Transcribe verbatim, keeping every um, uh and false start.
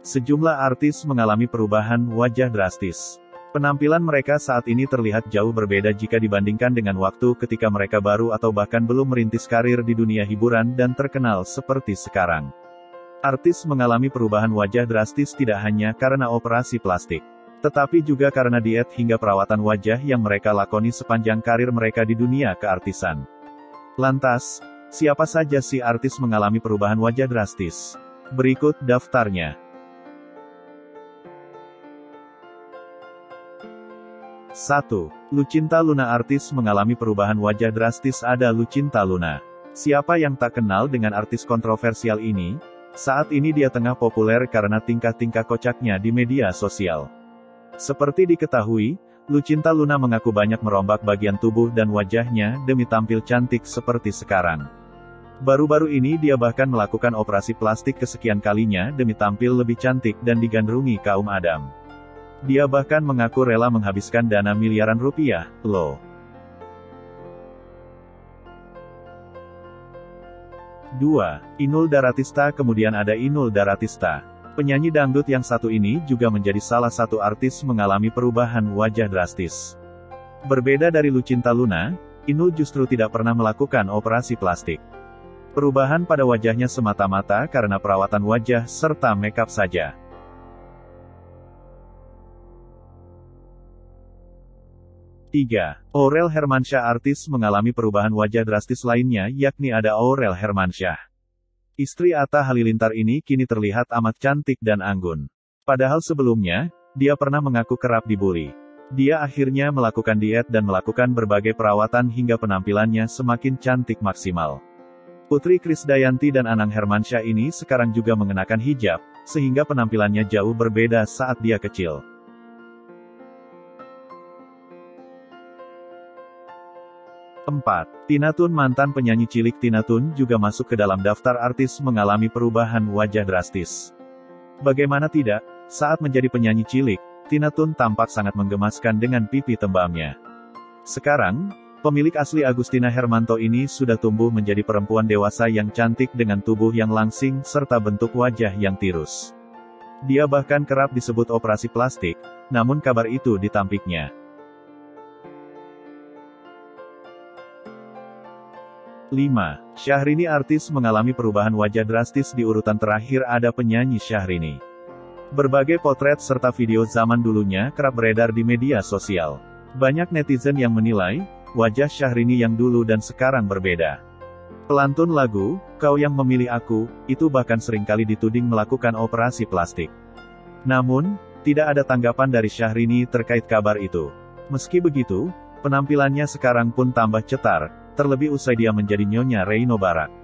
Sejumlah artis mengalami perubahan wajah drastis. Penampilan mereka saat ini terlihat jauh berbeda jika dibandingkan dengan waktu ketika mereka baru atau bahkan belum merintis karir di dunia hiburan dan terkenal seperti sekarang. Artis mengalami perubahan wajah drastis tidak hanya karena operasi plastik, tetapi juga karena diet hingga perawatan wajah yang mereka lakoni sepanjang karir mereka di dunia keartisan. Lantas, siapa saja sih artis mengalami perubahan wajah drastis? Berikut daftarnya. satu. Lucinta Luna. Artis mengalami perubahan wajah drastis. Ada Lucinta Luna. Siapa yang tak kenal dengan artis kontroversial ini? Saat ini dia tengah populer karena tingkah-tingkah kocaknya di media sosial. Seperti diketahui, Lucinta Luna mengaku banyak merombak bagian tubuh dan wajahnya demi tampil cantik seperti sekarang. Baru-baru ini dia bahkan melakukan operasi plastik kesekian kalinya demi tampil lebih cantik dan digandrungi kaum adam. Dia bahkan mengaku rela menghabiskan dana miliaran rupiah, loh. dua. Inul Daratista. Kemudian ada Inul Daratista. Penyanyi dangdut yang satu ini juga menjadi salah satu artis mengalami perubahan wajah drastis. Berbeda dari Lucinta Luna, Inul justru tidak pernah melakukan operasi plastik. Perubahan pada wajahnya semata-mata karena perawatan wajah serta makeup saja. tiga. Aurel Hermansyah. Artis mengalami perubahan wajah drastis lainnya yakni ada Aurel Hermansyah. Istri Atta Halilintar ini kini terlihat amat cantik dan anggun. Padahal sebelumnya, dia pernah mengaku kerap dibully. Dia akhirnya melakukan diet dan melakukan berbagai perawatan hingga penampilannya semakin cantik maksimal. Putri Krisdayanti dan Anang Hermansyah ini sekarang juga mengenakan hijab, sehingga penampilannya jauh berbeda saat dia kecil. empat. Tina Toon. Mantan penyanyi cilik Tina Toon juga masuk ke dalam daftar artis mengalami perubahan wajah drastis. Bagaimana tidak, saat menjadi penyanyi cilik, Tina Toon tampak sangat menggemaskan dengan pipi tembamnya. Sekarang, pemilik asli Agustina Hermanto ini sudah tumbuh menjadi perempuan dewasa yang cantik dengan tubuh yang langsing serta bentuk wajah yang tirus. Dia bahkan kerap disebut operasi plastik, namun kabar itu ditampiknya. lima. Syahrini. Artis mengalami perubahan wajah drastis. Di urutan terakhir ada penyanyi Syahrini. Berbagai potret serta video zaman dulunya kerap beredar di media sosial. Banyak netizen yang menilai, wajah Syahrini yang dulu dan sekarang berbeda. Pelantun lagu, "Kau Yang Memilih Aku," itu bahkan seringkali dituding melakukan operasi plastik. Namun, tidak ada tanggapan dari Syahrini terkait kabar itu. Meski begitu, penampilannya sekarang pun tambah cetar, terlebih usai dia menjadi Nyonya Reino Barak.